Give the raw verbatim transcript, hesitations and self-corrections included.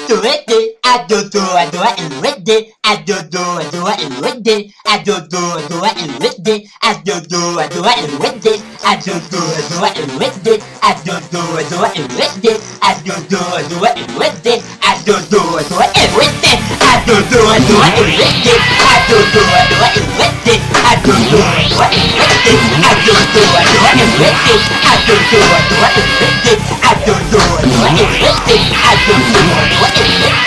do it, I do do I do it and with it. I do do I do it and with it. I do do I do it and with it. I do do I do it and with it. I do do I do it and with it. I do do I do it and with it. I do do I do it and with it. I do do I do it and with it. I do do I do it and with it. I do do I do it and with it. I do do I do it and with it. I do do I do it and with it. I do do I do it and with it. I do do I do it and with it. I do do I do it and with it.